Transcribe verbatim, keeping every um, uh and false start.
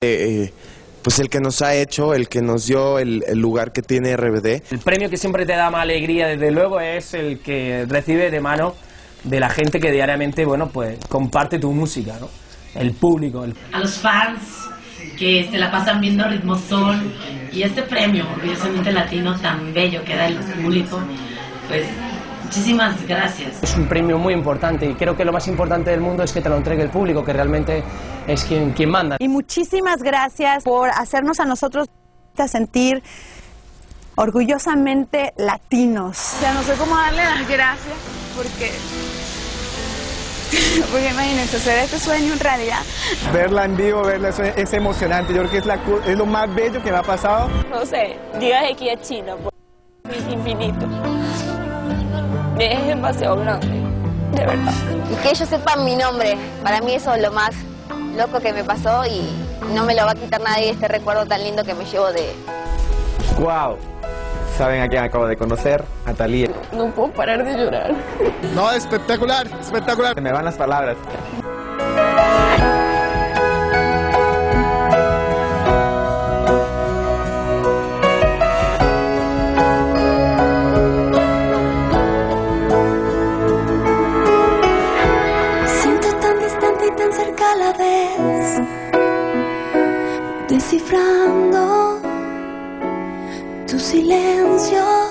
Eh, pues el que nos ha hecho, el que nos dio el, el lugar que tiene R B D. El premio que siempre te da más alegría, desde luego, es el que recibe de mano de la gente que diariamente, bueno, pues comparte tu música, ¿no? El público. El... A los fans que se la pasan viendo Ritmozón y este premio, orgullosamente latino, tan bello que da el público, pues muchísimas gracias. Es un premio muy importante y creo que lo más importante del mundo es que te lo entregue el público, que realmente es quien, quien manda. Y muchísimas gracias por hacernos a nosotros sentir orgullosamente latinos. O sea, no sé cómo darle las gracias porque... Porque imagínense, hacer este sueño en realidad. Verla en vivo, verla es, es emocionante. Yo creo que es, la, es lo más bello que me ha pasado. No sé, digas aquí a China, por infinito. Es demasiado grande, de verdad. Y que ellos sepan mi nombre, para mí eso es lo más loco que me pasó y no me lo va a quitar nadie este recuerdo tan lindo que me llevo de... ¡Wow! ¿Saben a quién acabo de conocer? A Thalía. No puedo parar de llorar. No, espectacular, espectacular. Me van las palabras. Siento tan distante y tan cerca a la vez, descifrando tu silencio.